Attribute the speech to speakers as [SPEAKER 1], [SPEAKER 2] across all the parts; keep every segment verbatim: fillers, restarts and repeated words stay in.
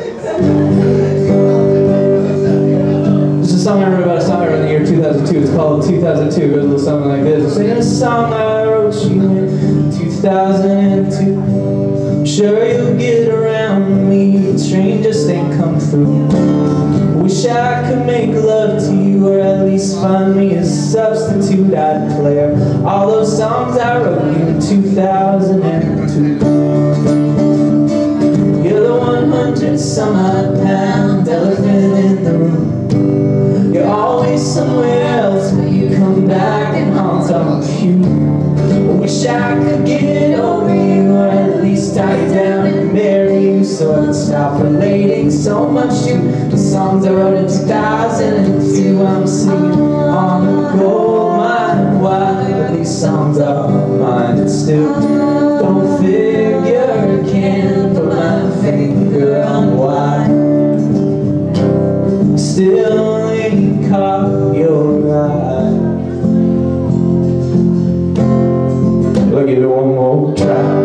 [SPEAKER 1] This is a song I wrote about a song I wrote in the year two thousand two. It's called two thousand two. It goes a little something like this. It's a song I wrote you in two thousand two. I'm sure you'll get around me. The train just ain't come through. Wish I could make love to you, or at least find me a substitute. I'd play all those songs I wrote you in two thousand two. You're the one hundred some odd pound elephant in the room. You're always somewhere else, but you come back and haunt on cue. Wish I could get over you, or at least tie you down and marry you, so I could stop relating so much to the songs I wrote in two thousand two. I'm singing on the gold mine. Why these songs are mine? And still don't figure, can't put my finger on why. Still ain't caught your eye. I'll give it one more try.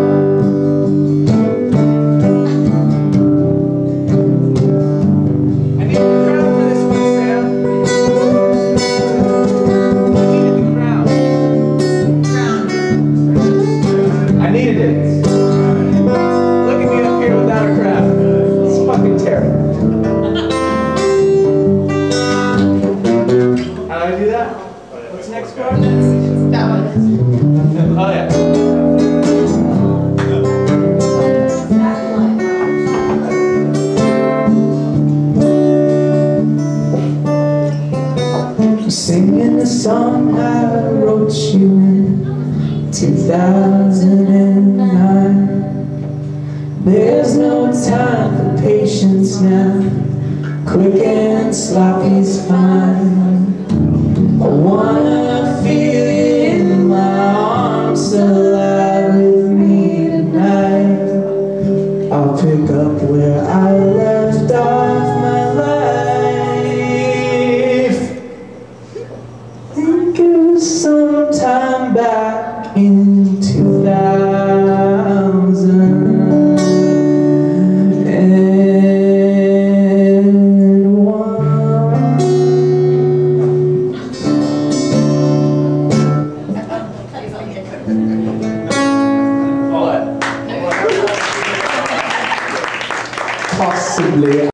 [SPEAKER 1] Oh yeah. Singing the song I wrote you in two thousand nine. There's no time for patience now. Quick and sloppy's fine. I wanna